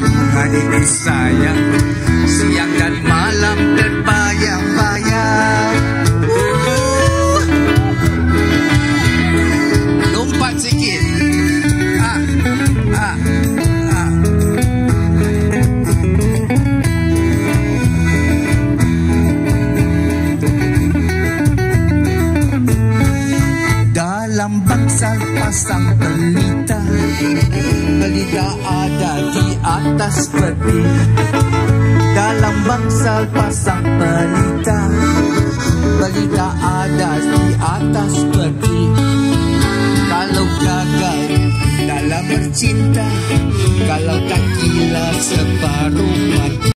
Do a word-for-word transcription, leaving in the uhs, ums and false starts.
adik saya, siang dan malam terbayang-bayang. uh. Lompat sikit. ah, ah, ah. Dalam bangsal pasang pelita, pelita ada di atas peti. Dalam bangsal pasang pelita,